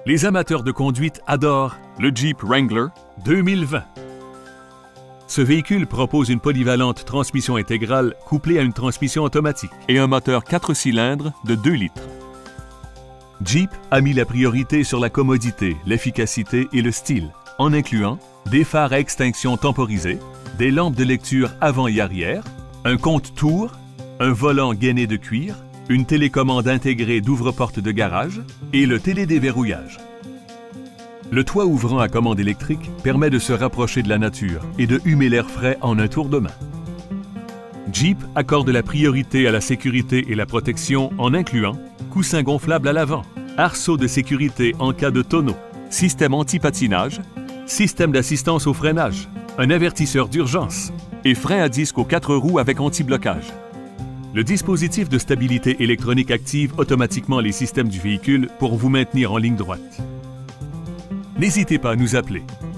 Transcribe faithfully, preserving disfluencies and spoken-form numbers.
Les amateurs de conduite adorent le Jeep Wrangler deux mille vingt. Ce véhicule propose une polyvalente transmission intégrale couplée à une transmission automatique et un moteur quatre cylindres de deux litres. Jeep a mis la priorité sur la commodité, l'efficacité et le style, en incluant des phares à extinction temporisée, des lampes de lecture avant et arrière, un compte-tours, un volant gainé de cuir, une télécommande intégrée d'ouvre-porte de garage et le télédéverrouillage. Le toit ouvrant à commande électrique permet de se rapprocher de la nature et de humer l'air frais en un tour de main. Jeep accorde la priorité à la sécurité et la protection en incluant coussins gonflables à l'avant, arceaux de sécurité en cas de tonneau, système anti-patinage, système d'assistance au freinage, un avertisseur d'urgence et frein à disque aux quatre roues avec anti-blocage. Le dispositif de stabilité électronique active automatiquement les systèmes du véhicule pour vous maintenir en ligne droite. N'hésitez pas à nous appeler